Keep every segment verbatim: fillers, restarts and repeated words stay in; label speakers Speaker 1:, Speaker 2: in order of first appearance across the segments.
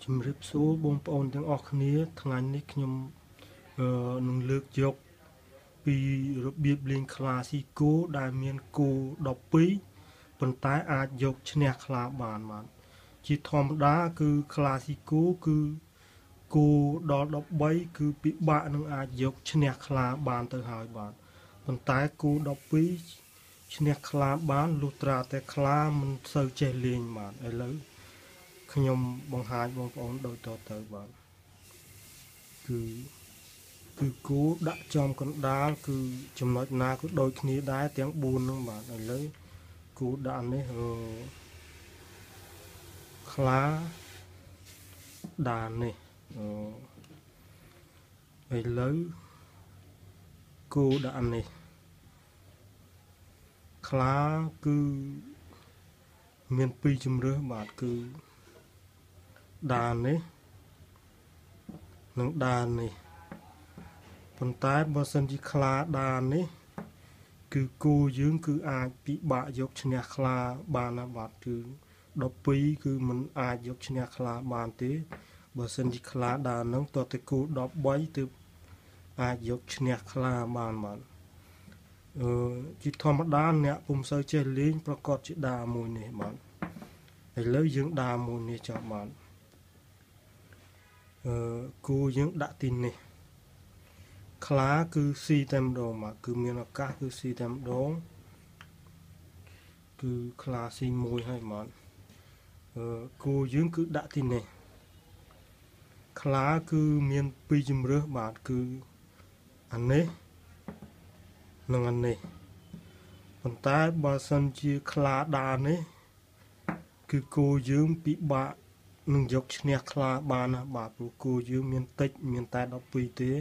Speaker 1: ជំរាបសួរបងប្អូនទាំងអស់គ្នាថ្ងៃនេះខ្ញុំអឺនឹងលើកយកពីរបៀបលេងក្លាស៊ីកូដែលមានគូដប់ពីរប៉ុន្តែអាចយកឈ្នះក្លាបានបានជាធម្មតាគឺក្លាស៊ីកូគឺគូដល់ដប់បីគឺពិបាកនឹងអាចយកឈ្នះក្លាបានទៅហើយបាទប៉ុន្តែគូដប់ពីរឈ្នះក្លាបានលុះត្រាតែក្លាមិនសូវចេះលេងបាទឥឡូវខ្ញុំបង្ហាញបងប្អូនដូចតទៅបាទគឺគឺគូដាក់ចំកណ្ដាលគឺចំណុចណាក៏ដូចគ្នាដែរទាំងបួនហ្នឹងបាទឥឡូវគូដាក់នេះអឺខ្លាដាននេះអឺឥឡូវគូដាក់នេះខ្លាគឺមានពីរជម្រើសបាទគឺដាននេះនិងដាននេះប៉ុន្តែបើសិនជាខ្លាដាននេះគឺគូយើងគឺអាចពិបាកយកឈ្នះខ្លាបានណាបាទគឺដប់ពីរគឺមិនអាចយកឈ្នះខ្លាបានទេបើសិនជាខ្លាដានហ្នឹងតទៅគូដប់បីទើបអាចយកឈ្នះខ្លាបានបាទអឺជាធម្មតាអ្នកពុំសូវចេះលេងប្រកបជាដាមួយនេះបាទឥឡូវយើងដាមួយនេះចុះបាទអឺគូយើងដាក់ទីនេះខ្លាគឺស៊ីតែម្ដងបាទគឺមានឱកាសគឺស៊ីតែម្ដងគឺខ្លាស៊ីមួយហើយបាទអឺគូយើងគឺដាក់ទីនេះខ្លាគឺមានពីរជម្រើសបាទគឺអានេះនិងអានេះប៉ុន្តែបើសិនជាខ្លាដាននេះគឺគូយើងពិបាកនឹងយកឈ្នះខ្លាបានណាបាទព្រោះគូយើងមានតិចមានតែដប់ពីរទេ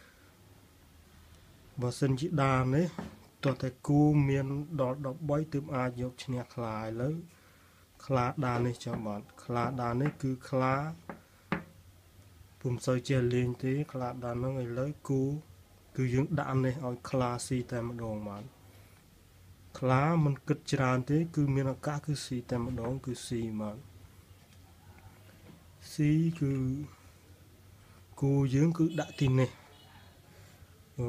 Speaker 1: បើសិនជាដាននេះតោះតែគូមានដល់ដប់បីទើបអាចយកឈ្នះខ្លាឥឡូវខ្លាដាននេះចាំបាទខ្លាដាននេះគឺខ្លាពុំសូវចេះលេងទេខ្លាដានហ្នឹងឥឡូវគូគឺយើងដាក់នេះឲ្យខ្លាស៊ីតែម្ដងបាទខ្លាមិនគិតច្រើនទេគឺមានឱកាសគឺស៊ីតែម្ដងគឺស៊ីបាទស៊ីគឺគូយើងគឺដាក់ទីនេះអឺ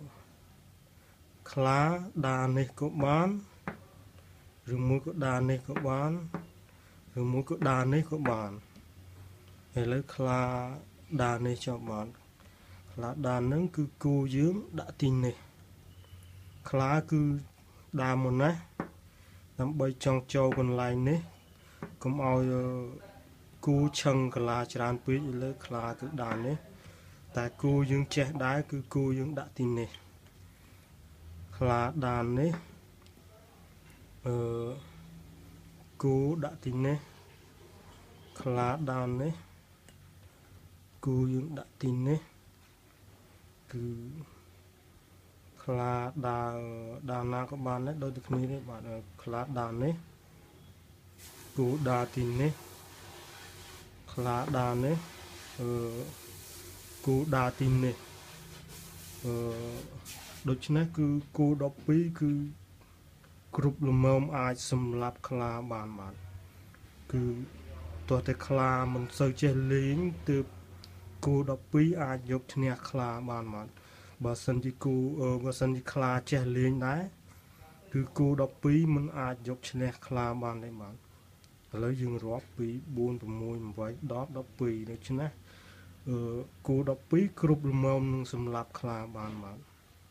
Speaker 1: ខ្លាដាននេះក៏បានឬមួយក៏ដាននេះក៏បានឬមួយក៏ដាននេះក៏បានឥឡូវខ្លាដាននេះចុះបានខ្លាដានហ្នឹងគឺគូយើងដាក់ទីនេះខ្លាគឺដើមមុនណាដើម្បីចង់ចូលកន្លែងនេះកុំឲ្យគូឆឹងកលាច្រើនពេកឥឡូវខ្លាគឺដាននេះតែគូយើងចេះដែរគឺគូយើងដាក់ទីនេះខ្លាដាននេះអឺគូដាក់ទីនេះខ្លាដាននេះគូយើងដាក់ទីនេះគឺខ្លាដានដានណាក៏បានដែរដូចតែគ្នាទេបាទខ្លាដាននេះគូដានទីនេះខ្លាដាននេះអឺគូដានទីនេះអឺដូច្នេះគឺគូដប់ពីរគឺគ្រប់លំមអាចសម្លាប់ខ្លាបានបាទគឺទោះតែខ្លាមិនសូវចេះលេងទើបគូដប់ពីរអាចយកឈ្នះខ្លាបានបាទបើសិនជាគូបើសិនជាខ្លាចេះលេងដែរគឺគូដប់ពីរមិនអាចយកឈ្នះខ្លាបានទេបាទឥឡូវយើងរាប់ពីបួន 6 8 10 12ដូច្នេះអឺគូដប់ពីរគ្រប់លំមនឹងសម្លាប់ខ្លាបានបាទ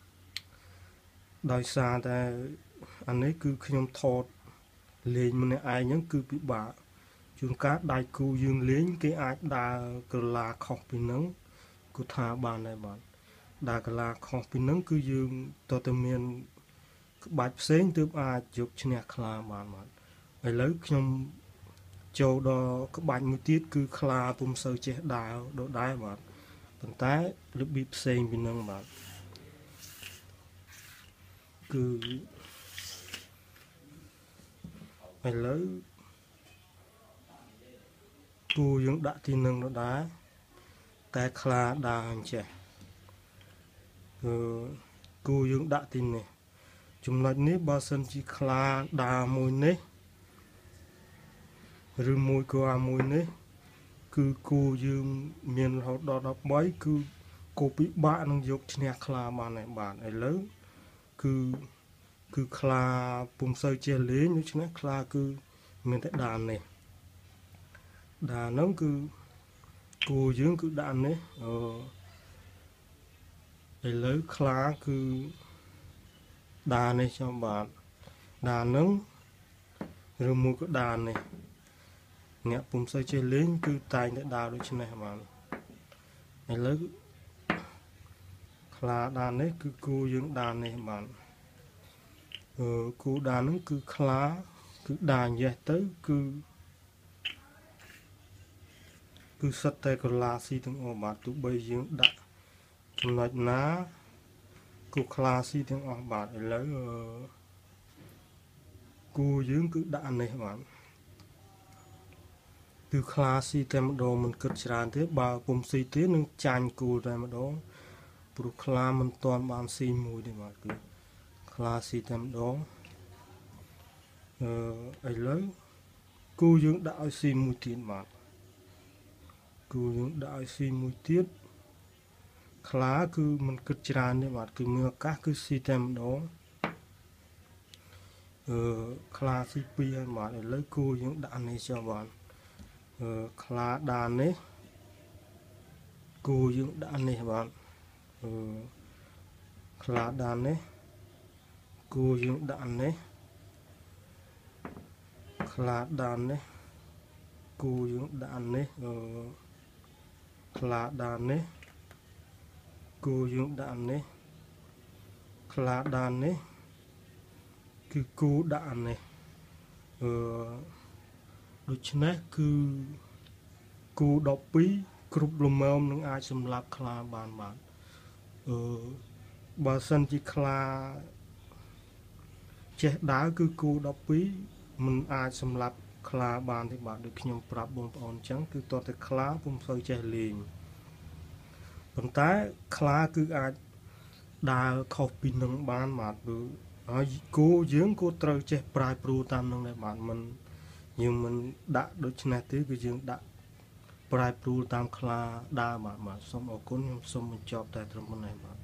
Speaker 1: ដោយសារតែអានេះគឺខ្ញុំថតលេងម្នាក់ឯងហ្នឹងគឺពិបាកជួនកាលដៃគូយើងលេងគេអាចដើរកលាខុសពីហ្នឹងគឺថាបានដែរបាទដើរកលាខុសពីហ្នឹងគឺយើងតើតើមានក្បាច់ផ្សេងទើបអាចយកឈ្នះខ្លាបានបាទឥឡូវខ្ញុំចូលដល់ក្បាច់មួយទៀតគឺខ្លាពុំសូវចេះដើរដូចដែរបាទប៉ុន្តែរបៀបផ្សេងពីហ្នឹងបាទគឺឥឡូវគូយើងដាក់ទីនឹងដដែលតែខ្លាដើរអញ្ចេះគឺគូយើងដាក់ទីនេះចំណុចនេះបើសិនជាខ្លាដើរមួយនេះឬមួយក៏អាមួយនេះគឺគឺគូយើងមានរហូតដល់ដប់បីគឺគូពិបាកនឹងយកឈ្នះខ្លាបានហើយបាទឥឡូវគឺគឺខ្លាពុំសូវចេះលេងដូច្នេះខ្លាគឺមានតែដាននេះដានហ្នឹងគឺគូយើងគឺដាននេះអឺឥឡូវខ្លាគឺដាននេះចាំបាទដានហ្នឹងឬមួយក៏ដាននេះអ្នកពុំសូវចេះលេងគឺតែងតែដើរដូចនេះបាទឥឡូវខ្លាដាននេះគឺគូយើងដាននេះបាទអឺគូដានហ្នឹងគឺខ្លាគឺដានយ៉េះទៅគឺគឺសិតតែកន្លាស៊ីទាំងអស់បាទទោះបីយើងដាក់ចំណុចណាគូខ្លាស៊ីទាំងអស់បាទឥឡូវអឺគូយើងគឺដាក់នេះបាទគឺខ្លាស៊ីតែម្ដងមិនគិតច្រើនទេបើពុំស៊ីទេនឹងចាញ់គូតែម្ដងព្រោះខ្លាមិនទាន់បានស៊ីមួយទេបាទគឺខ្លាស៊ីតែម្ដងអឺឥឡូវគូយើងដាក់ឲ្យស៊ីមួយទៀតបាទគូយើងដាក់ឲ្យស៊ីមួយទៀតខ្លាគឺមិនគិតច្រើនទេបាទគឺមានឱកាសគឺស៊ីតែម្ដងអឺខ្លាស៊ីពីរហើយបាទឥឡូវគូយើងដាក់នេះចុះបាទអឺខ្លាដាននេះគូយើងដាក់នេះបាទអឺខ្លាដាននេះគូយើងដាក់នេះខ្លាដាននេះគូយើងដាក់នេះអឺខ្លាដាននេះគូយើងដាក់នេះខ្លាដាននេះគឺគូដាក់នេះអឺដូច្នេះគឺគូដប់ពីរគ្រប់លំមមនឹងអាចសម្លាប់ខ្លាបានបាទអឺបើសិនជាខ្លាចេះដើរគឺគូដប់ពីរមិនអាចសម្លាប់ខ្លាបានទេបាទដូចខ្ញុំប្រាប់បងប្អូនអញ្ចឹងគឺតើតែខ្លាពុំសូវចេះលេងប៉ុន្តែខ្លាគឺអាចដើរខុសពីនឹងបានបាទគឺហើយគូយើងគួរត្រូវចេះប្រែប្រួលតាមនឹងដែរបាទមិនយើងមិនដាក់ដូចនេះទេគឺយើងដាក់ប្រែប្រួលតាមខ្លាដើរបាទបាទសូមអរគុណខ្ញុំសូមបញ្ចប់តែត្រឹមប៉ុណ្ណេះបាទ